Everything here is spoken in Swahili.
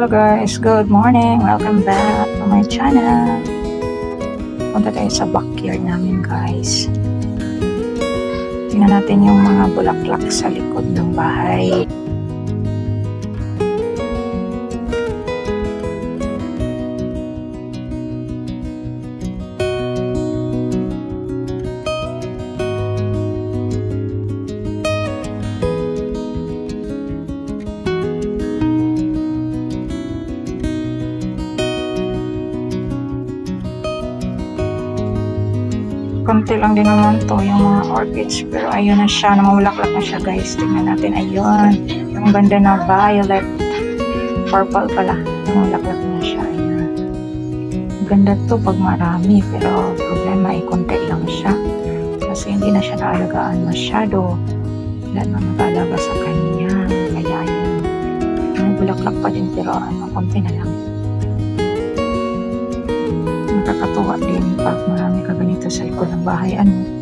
Hello guys, good morning! Welcome back to my channel. Punta tayo sa backyard namin guys. Tingnan natin yung mga bulaklak sa likod ng bahay. Konti lang din naman to yung mga orchids, pero ayun na siya, namamulaklak na siya guys. Tingnan natin, ayun yung ganda na violet purple pala, namamulaklak na siya. Ayun, ganda to pag marami, pero problema ay konti lang siya kasi hindi na siya naalagaan masyado, wala na nag-alaga sa kanya, kaya yun may bulaklak pa din, pero konti na lang. Nakakatuwa din pag marami ka ganito sa likod ng bahay.